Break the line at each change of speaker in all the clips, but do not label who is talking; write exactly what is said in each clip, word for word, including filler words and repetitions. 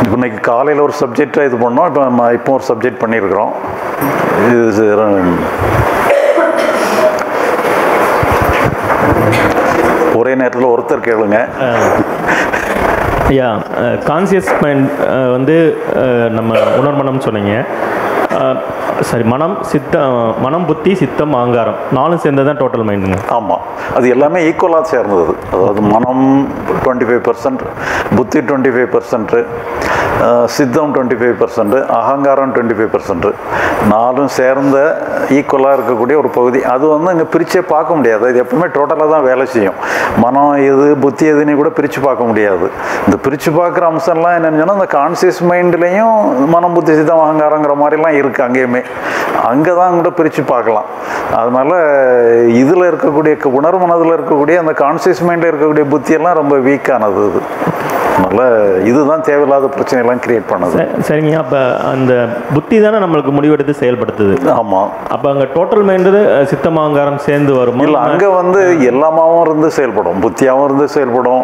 இப்போ இன்னைக்கு காலையில் ஒரு சப்ஜெக்டாக இது பண்ணோம். இப்போ நம்ம இப்போ ஒரு சப்ஜெக்ட் பண்ணியிருக்கிறோம். இது ஒரே நேரத்தில் ஒருத்தர் கேளுங்க.
ஐயா, கான்சியஸ் மைண்ட் வந்து நம்ம உணர்மனம்னு சொன்னீங்க. சரி, மனம், சித்தம், மனம், புத்தி, சித்தம், அகங்காரம் நாலும் சேர்ந்தது தான் டோட்டல் மைண்டுங்க.
ஆமாம், அது எல்லாமே ஈக்குவலாக சேர்ந்தது. அதாவது மனம் டுவெண்ட்டி ஃபைவ் பர்சன்ட், புத்தி டுவெண்ட்டி ஃபைவ் பர்சன்ட்டு, சித்தம் டுவெண்ட்டி ஃபைவ் பர்சன்ட்டு, அகங்காரம் டுவெண்ட்டி ஃபைவ் பர்சன்ட்டு, நாலும் சேர்ந்த ஈக்குவலாக இருக்கக்கூடிய ஒரு பகுதி. அது வந்து இங்கே பிரித்தே பார்க்க முடியாது. இது எப்பவுமே டோட்டலாக தான் வேலை செய்யும். மனம் எது, புத்தி எதுன்னு கூட பிரித்து பார்க்க முடியாது. இந்த பிரித்து பார்க்குற அம்சம்லாம் என்னென்னு சொன்னால், இந்த கான்சியஸ் மைண்ட்லேயும் மனம், புத்தி, சித்தம், அகங்காரங்கிற மாதிரிலாம் இருக்குது. அங்கேயுமே அங்கே தான் கூட பிரித்து பார்க்கலாம். அதனால் இதில் இருக்கக்கூடிய உணர்வு மனதில் இருக்கக்கூடிய அந்த கான்சியஸ் மைண்டில் இருக்கக்கூடிய புத்தியெல்லாம் ரொம்ப வீக்கானது. இது அதனால் இதுதான் தேவையில்லாத பிரச்சனையெல்லாம் கிரியேட் பண்ணுது.
சரிங்க, அப்போ அந்த புத்தி தானே நம்மளுக்கு முடிவெடுத்து செயல்படுத்துது.
ஆமாம்.
அப்போ அங்கே டோட்டல் மைண்டு சித்தம் அகங்காரம் சேர்ந்து வரும்.
இல்லை, அங்கே வந்து எல்லாமாவும் இருந்து செயல்படும். புத்தியாகவும் இருந்து செயல்படும்,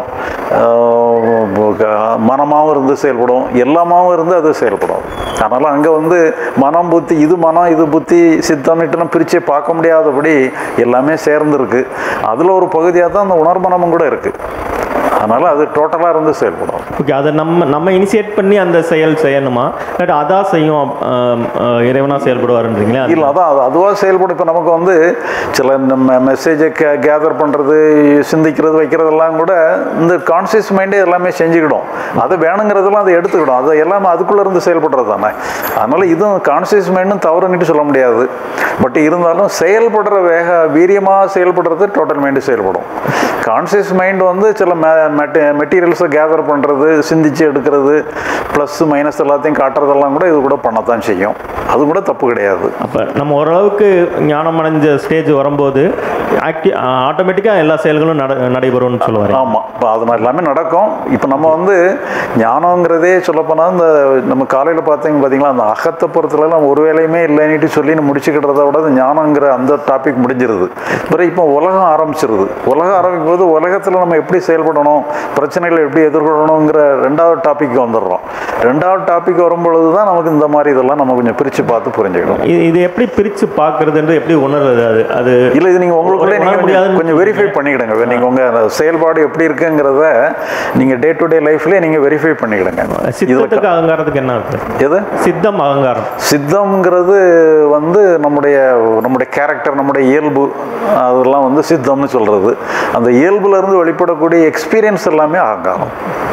மனமாகவும் இருந்து செயல்படும், எல்லாமாவும் இருந்து அது செயல்படும். அதனால் அங்கே வந்து மனம், புத்தி, இது மனம், இது புத்தி, சித்தம்னுட்டுலாம் பிரிச்சே பார்க்க முடியாதபடி எல்லாமே சேர்ந்துருக்கு. அதில் ஒரு பகுதியாக தான் அந்த உணர்மனமும் கூட இருக்குது. அதனால் அது டோட்டலாக இருந்து செயல்படும்.
ஓகே, அதை நம்ம நம்ம இனிஷியேட் பண்ணி அந்த செயல் செய்யணுமா, இல்லாட்டி அதான் செய்யும் இறைவனாக செயல்படுவாருன்றீங்களா?
இல்லை, அதான் அது அதுவாக செயல்படும். இப்போ நமக்கு வந்து சில நம்ம மெசேஜை கே கேதர் பண்ணுறது, சிந்திக்கிறது, வைக்கிறதெல்லாம் கூட இந்த கான்சியஸ் மைண்டே எல்லாமே செஞ்சுக்கிடும். அது வேணுங்கிறதெல்லாம் அதை எடுத்துக்கிடும். அது எல்லாமே அதுக்குள்ளே இருந்து செயல்படுறது தானே. அதனால் இதுவும் கான்சியஸ் மைண்டும் தவறுன்னுட்டு சொல்ல முடியாது. பட் இருந்தாலும் செயல்படுற வேக வீரியமாக செயல்படுறது டோட்டல் மைண்டு செயல்படும். கான்சியஸ் மைண்ட் வந்து சில மெ மெட்ட மெட்டீரியல்ஸை கேதர் பண்ணுறது, சிந்திச்சு எடுக்கிறது, ப்ளஸ் மைனஸ் எல்லாத்தையும் காட்டுறதெல்லாம் கூட இது கூட பண்ணத்தான் செய்யும். அது கூட தப்பு கிடையாது.
அப்போ நம்ம ஓரளவுக்கு ஞானம் அடைஞ்ச ஸ்டேஜ் வரும்போது ஆக்டி ஆட்டோமேட்டிக்காக எல்லா செயல்களும் நட நடைபெறும்னு சொல்லுவார்.
ஆமாம், இப்போ அது மாதிரி எல்லாமே நடக்கும். இப்போ நம்ம வந்து ஞானங்கிறதே சொல்லப்போனால் இந்த நம்ம காலையில் பார்த்தீங்க பார்த்தீங்களா, அந்த அகத்தை பொறுத்தல நம்ம ஒரு வேலையுமே இல்லைன்னுட்டு சொல்லி முடிச்சுக்கிட்டத விட அந்த ஞானங்கிற அந்த டாபிக் முடிஞ்சிருது. பிறகு இப்போ உலகம் ஆரம்பிச்சிருது. உலகம் ஆரம்பிக்கும் போது உலகத்தில் நம்ம எப்படி செயல்படணும், பிரச்சனைகளை எப்படி எதிர்கொள்ளணுங்கிற ரெண்டாவது டாபிக் வந்துடுறோம். ரெண்டாவது டாபிக் வரும்பொழுது தான் நமக்கு இந்த மாதிரி இதெல்லாம் நம்ம கொஞ்சம் பிரித்து பார்த்து புரிஞ்சுக்கணும்.
இது எப்படி பிரித்து பார்க்கறதுன்றது எப்படி உணர்றது? அது அது
இல்லை, இது நீங்கள் உங்களுக்குள்ளே நீங்கள் கொஞ்சம் வெரிஃபை பண்ணிக்கிடுங்க. நீங்கள் உங்கள் செயல்பாடு எப்படி இருக்குங்கிறத நீங்கள் டே டு டே லைஃப்லேயே நீங்கள் வெரிஃபை பண்ணிக்கிடுங்க.
சித்தத்துக்கு அகங்காரத்துக்கு என்ன இருக்கு?
எது
சித்தம் அகங்காரம்?
சித்தம்ங்கிறது வந்து நம்முடைய நம்முடைய கேரக்டர், நம்முடைய இயல்பு, அதெல்லாம் வந்து சித்தம்னு சொல்கிறது. அந்த இயல்புலேருந்து வெளிப்படக்கூடிய எக்ஸ்பீரியன்ஸ் எல்லாமே அகங்காரம்.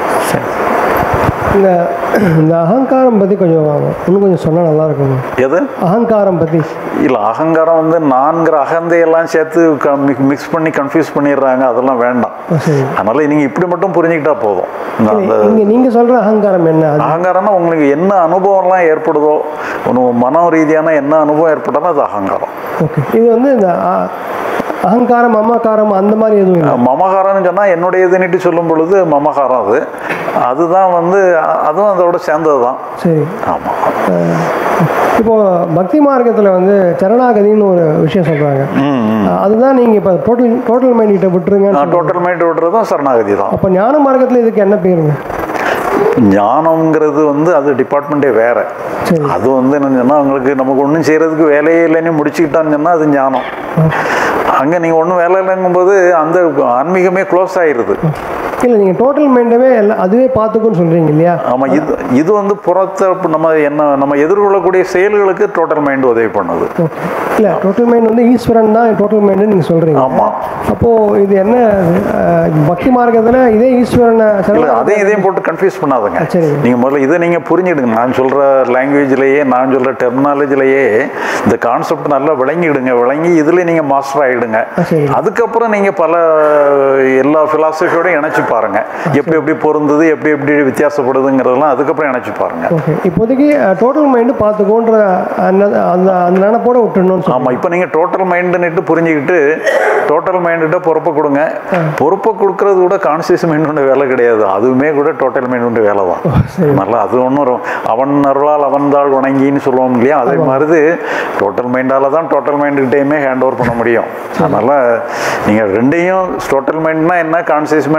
இந்த இந்த அகங்காரம் பற்றி கொஞ்சம் இன்னும் கொஞ்சம் சொன்னால் நல்லா இருக்கும்.
எது
அகங்காரம் பற்றி? இல்லை,
அகங்காரம் வந்து நான்கிற அகந்தையெல்லாம் சேர்த்து மிக்ஸ் பண்ணி கன்ஃபியூஸ் பண்ணிடுறாங்க. அதெல்லாம் வேண்டாம். அதனால நீங்கள் இப்படி மட்டும் புரிஞ்சுக்கிட்டா போதும்.
நீங்கள் சொல்கிற அகங்காரம் என்ன?
அகங்காரம்னா உங்களுக்கு என்ன அனுபவம்லாம் ஏற்படுதோ, மன ரீதியான என்ன அனுபவம் ஏற்பட்டாலும் அது அகங்காரம்.
ஓகே, இது வந்து இந்த அகங்காரம், மமகாரம் அந்த மாதிரி எதுவும் இல்லை.
மமகாரம்னு சொன்னால் என்னுடையதுன்னுட்டு சொல்லும் பொழுது மமகாரம் அது அதுதான் வந்து அதுவும் அதோட சேர்ந்தது தான்.
சரி,
ஆமாம்.
இப்போது பக்தி மார்க்கத்தில் வந்து சரணாகதின்னு ஒரு விஷயம் சொல்கிறாங்க. அதுதான் நீங்கள் இப்போ டோட்டல் டோட்டல் மைண்ட் கிட்ட விட்டுருங்க.
டோட்டல் மைண்ட் விட்டுறதும் சரணாகதி தான்.
அப்போ ஞான மார்க்கத்தில் இதுக்கு என்ன பேருங்க?
ஞானம்ங்கிறது வந்து அது டிபார்ட்மெண்ட்டே வேற. அது வந்து என்னன்னு சொன்னால், அவங்களுக்கு நமக்கு ஒன்றும் செய்கிறதுக்கு வேலையே இல்லைன்னு முடிச்சுக்கிட்டான்னு சொன்னால் அது ஞானம். அங்கே நீங்கள் ஒன்றும் வேலை இல்லைங்கும்போது அந்த ஆன்மீகமே க்ளோஸ் ஆகிடுது.
இல்லை, நீங்கள் டோட்டல் மைண்டவே எல்லாம் அதுவே பார்த்துக்குன்னு சொல்கிறீங்க இல்லையா?
ஆமாம். இது இது வந்து புறத்தை நம்ம என்ன நம்ம எதிர்கொள்ளக்கூடிய செயல்களுக்கு டோட்டல் மைண்ட் உதவி பண்ணுது.
இல்லை, டோட்டல் மைண்ட் வந்து ஈஸ்வரன் தான் டோட்டல் மைண்டுன்னு நீங்கள் சொல்கிறீங்க.
ஆமாம்.
அப்போது இது என்ன பக்தி மார்க்கத்தில் இதே ஈஸ்வரனை
அதையும் இதையும் போட்டு கன்ஃபியூஸ் பண்ணாதுங்க.
சரி,
நீங்கள் முதல்ல இதை நீங்கள் புரிஞ்சுடுங்க. நான் சொல்கிற லாங்குவேஜ்லேயே, நான் சொல்கிற டெர்மினாலஜிலேயே இந்த கான்செப்ட் நல்லா விளங்கிடுங்க. விளங்கி இதில் நீங்கள் மாஸ்டர் ஆகிடுங்க. அதுக்கப்புறம் நீங்கள் பல எல்லா ஃபிலாசபியோடையும் இணைச்சி பாருங்க, எப்படி எப்படி பொருந்தது, எப்படி எப்படி வித்தியாசப்படுதுங்கிறதெல்லாம் அதுக்கப்புறம் இணைச்சு பாருங்க.
இப்போதைக்கு டோட்டல் மைண்டு பார்த்துக்கோன்ற அந்த அந்த நினைப்போட விட்டுணும்.
ஆமாம். இப்போ நீங்கள் டோட்டல் மைண்டுன்னுட்டு புரிஞ்சுக்கிட்டு டோட்டல் மைண்டுகிட்ட பொறுப்பை கொடுங்க. பொறுப்பை கொடுக்கறது கூட கான்சியஸ் மைண்டோட வேலை கிடையாது. அதுவுமே கூட டோட்டல் மைண்டோட வேலை தான். நல்லா அது ஒன்றும் அவன் அருளால் அவன்தாள் வணங்கின்னு சொல்லுவோம் இல்லையா, அதே மாதிரி டோட்டல் மைண்டால தான் டோட்டல் மைண்டுகிட்டையுமே ஹேண்ட் ஓவர் பண்ண முடியும். அதனால் நீங்கள் ரெண்டையும் டோட்டல் மைண்ட்னா என்ன, கான்சியஸ் மைண்ட்னா என்ன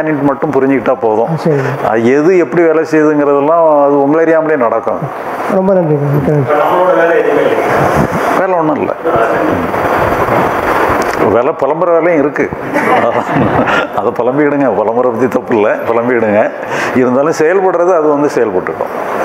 என்னன்னு மட்டும் புரிஞ்சுக்கிட்டா போதும்.
சரி.
அது எது எப்படி வேலை செய்யுதுங்கிறதெல்லாம் அது உங்களை அறியாமலே நடக்கும்.
ரொம்ப நன்றி.
வேலை ஒன்றும் இல்லை, வேலை புலம்புற வேலையும் இருக்குது. அதை புலம்பிக்கிடுங்க, புலம்புற பற்றி தப்பு இல்லை, புலம்பிக்கிடுங்க. இருந்தாலும் செயல்படுறது அது வந்து செயல்பட்டுட்டோம்.